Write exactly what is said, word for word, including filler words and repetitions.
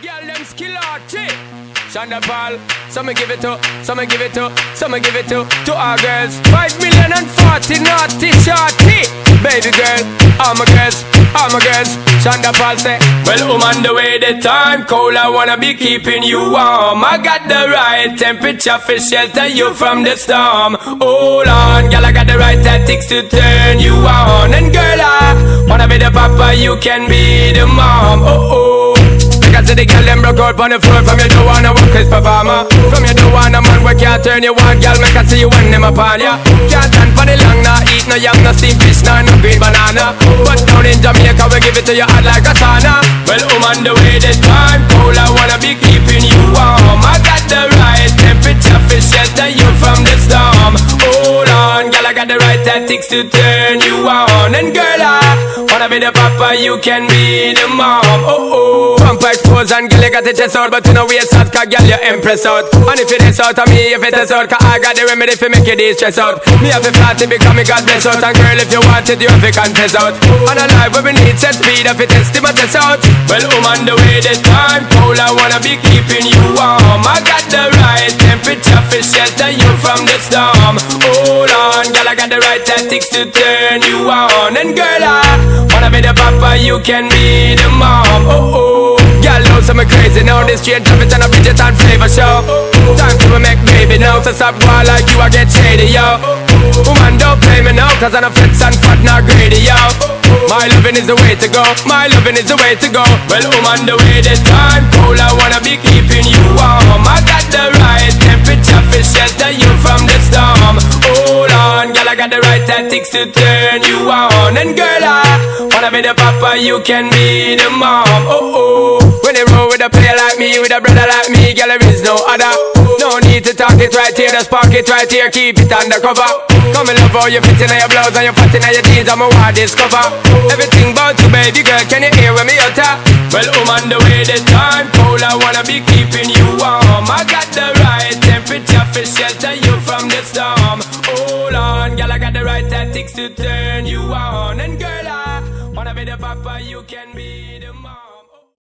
girl them skill arty. Shonda Paul, some give it to, some give it to, some give it to, to our girls. Five million and forty naughty shorty. Baby girl, all my girls, all my girls. Shonda Paul say, well, I'm on the way, the time cold, I wanna be keeping you warm. I got the right temperature for shelter you from the storm. Hold on, girl, I got the right tactics to turn you on. And girl, I wanna be the papa, you can be the mom. Oh oh. Because the girl them broke out on the floor. From you don't wanna work as performer. From you don't wanna man we can't turn you on. Girl, make I see you when them upon ya. Can't stand for the long, nah eat no yam, no steamed fish, nah no green banana. But down in Jamaica we give it to you hot like a sauna. Well, I'm on the way, the time cold, I wanna be keeping you warm. I got the right temperature for shelter you from the storm. Hold on, girl, I got the right tactics to turn you on. And girl, I wanna be the papa, you can be the mom. Oh oh. Pump expose and girl, you got the chest out, but you know we a shot, cause girl, you impress out. And if it is out of me, if it is out, cause I got the remedy for make you de-stress out. Me have a flat to become me God bless out. And girl, if you want it, you have to confess out. And a life where we need set speed, if it is to my test out. Well, I'm on the way, the time cold, I wanna be keeping you warm. I got the right temperature for shelter you from the storm. Hold on, girl, I got the right tactics to turn you on. And girl, I wanna be the papa, you can be the mom. Oh oh. Girl, know some crazy now. This straight traffic and a Bridget and flavor show. Time to make baby now. So stop boy like you, I get shady, yo. Woman, don't play me now, cause I'm a fits and fat, not greedy, yo. My loving is the way to go, my loving is the way to go. Well, I'm on the way, the time cold, I wanna be keeping you warm. I got the right temperature for shelter you from the storm. Hold on, girl, I got the right tactics to turn you on. And girl, I wanna be the papa, you can be the mom. Oh oh. When they roll with a player like me, with a brother like me, girl, there is no other. No need to talk it right here, just park it right here, keep it undercover. Come and love how you fit in your blouse and you fat in your jeans, I'm a wild discover. Everything about you, baby girl, can you hear when me utter? Well, I'm on the way, the time cold, I wanna be keeping you warm. I got the right temperature for shelter you from the storm. Hold on, girl, I got the right tactics to turn you on. And girl, I wanna be the papa, you can be the mom.